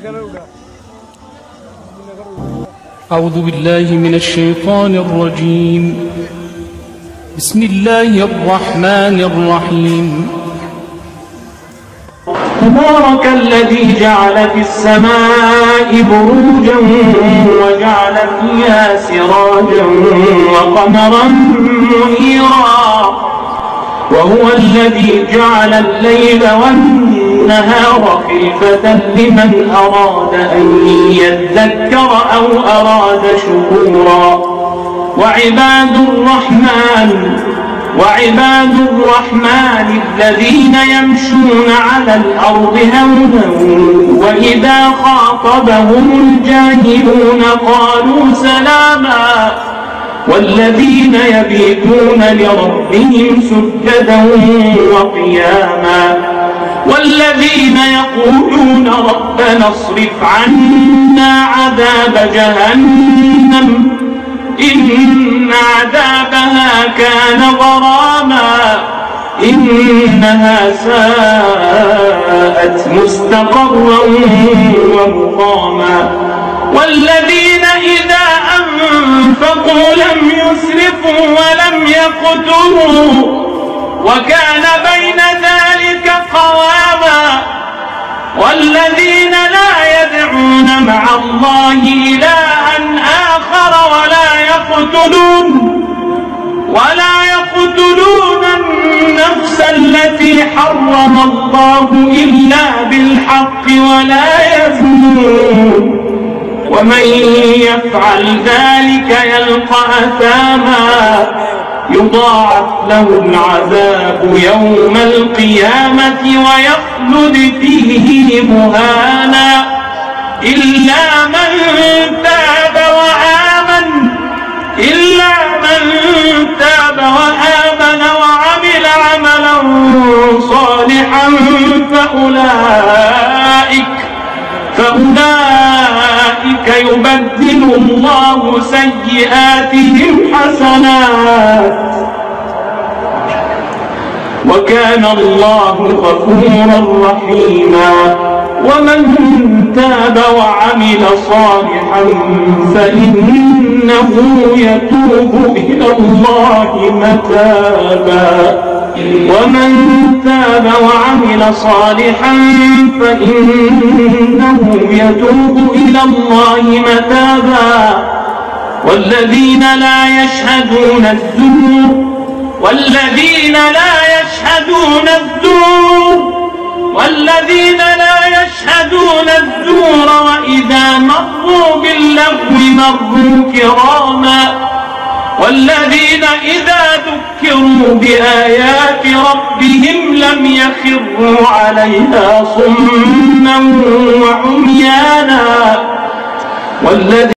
أعوذ بالله من الشيطان الرجيم. بسم الله الرحمن الرحيم. تبارك الذي جعل في السماء بروجا وجعل فيها سراجا وقمرا منيرا، وهو الذي جعل الليل والنهار خلفة لمن أراد أن يذكر أو أراد شكورا. وعباد الرحمن الذين يمشون على الأرض هونا وإذا خاطبهم الجاهلون قالوا سلاما، والذين يبيتون لربهم سجدا وقياما، والذين يقولون ربنا اصرف عنا عذاب جهنم إن عذابها كان غراما إنها ساءت مستقرا ومقاما. والذين إذا أنفقوا لم يسرفوا ولم يقتروا وكان بين ذلك قواما. والذين لا يدعون مع الله إلها آخر ولا يقتلون النفس التي حرم الله إلا بالحق ولا يزنون، ومن يفعل ذلك يلقى أثاما يضاعف له العذاب يوم القيامة ويخلد فيه مهانا إلا من تاب وآمن وعمل عملا صالحا فأولئك يبدل الله سيئاتهم حسنات وكان الله غفورا رحيما. ومن تاب وعمل صالحا فإنه يتوب إلى الله متابا. والذين لا يشهدون الزور وإذا مروا باللغو مروا كراما. والذين إذا ذكروا بآيات ربهم لم يخروا عليها صما وعميانا.